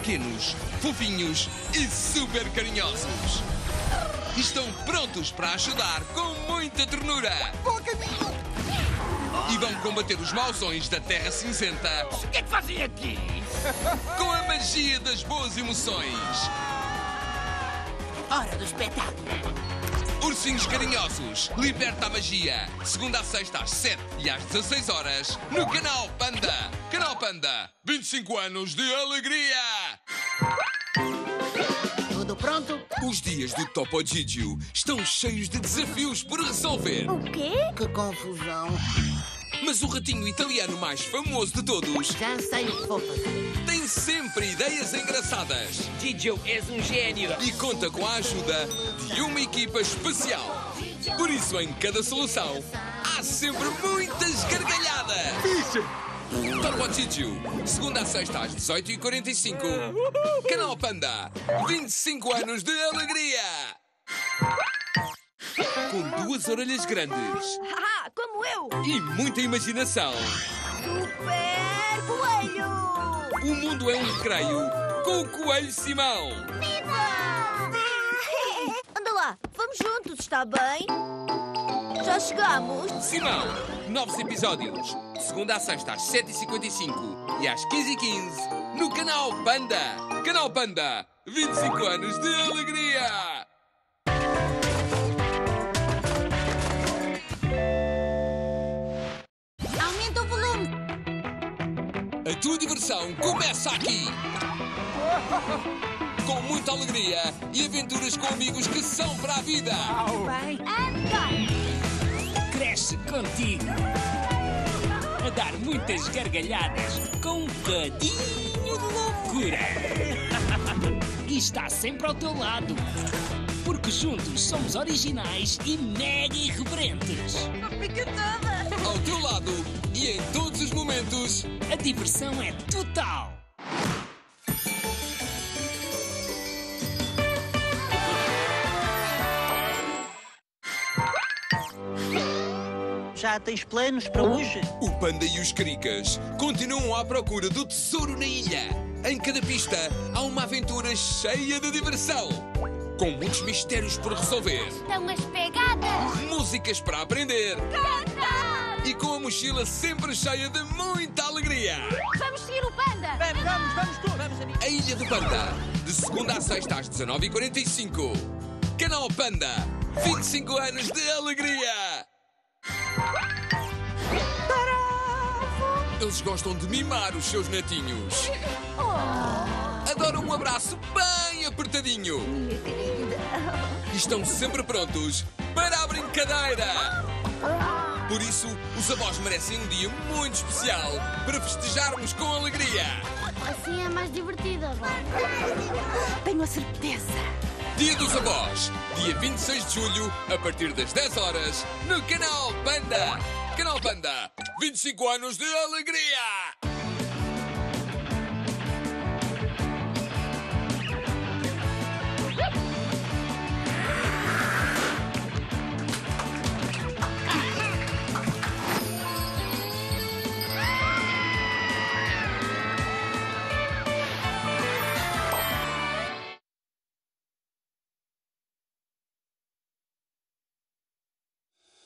pequenos, fofinhos e super carinhosos. Estão prontos para ajudar com muita ternura. Bom caminho! E vão combater os mausões da Terra Cinzenta O que é que fazem aqui? com a magia das boas emoções. Hora do espetáculo! Ursinhos Carinhosos, liberta a magia. Segunda a sexta às 7 e às 16 horas no Canal Panda. Canal Panda, 25 anos de alegria. Tudo pronto? Os dias do Topo Gigio estão cheios de desafios por resolver. O quê? Que confusão! Mas o ratinho italiano mais famoso de todos Já sei o que vou fazer. tem sempre ideias engraçadas Gigio, és um gênio. e conta com a ajuda de uma equipa especial. Por isso, em cada solução, há sempre muitas gargalhadas. Topo Gigio, segunda a sexta às 18h45. Canal Panda, 25 anos de alegria. Com 2 orelhas grandes Haha, como eu! e muita imaginação. Super coelho! O mundo é um recreio com o Coelho Simão. Anda lá, vamos juntos, está bem? Já chegamos? Simão, novos episódios. De segunda a sexta às 7h55 e às 15h15 no Canal Panda. Canal Panda, 25 anos de alegria. Aumenta o volume! A tua diversão começa aqui. Com muita alegria e aventuras com amigos que são para a vida. Bem, anda! Cresce contigo. A dar muitas gargalhadas com um bocadinho de loucura. E está sempre ao teu lado. Porque juntos somos originais e mega irreverentes. Fica toda! Ao teu lado e em todos os momentos. A diversão é total. Já tens planos para hoje? O Panda e os Caricas continuam à procura do tesouro na ilha. Em cada pista há uma aventura cheia de diversão. Com muitos mistérios por resolver. Estão as pegadas! Músicas para aprender. Canta! E com a mochila sempre cheia de muita alegria. Vamos seguir o panda! Vamos todos! Vamos, amigos! A Ilha do Panda, de segunda a sexta às 19h45. Canal Panda, 25 anos de alegria. Eles gostam de mimar os seus netinhos. Adoram um abraço bem apertadinho. E estão sempre prontos para a brincadeira. Por isso, os avós merecem um dia muito especial para festejarmos com alegria. Assim é mais divertida, vó. Tenho a certeza. Dia dos Avós, dia 26 de julho, a partir das 10 horas, no Canal Panda. Canal Panda, 25 anos de alegria!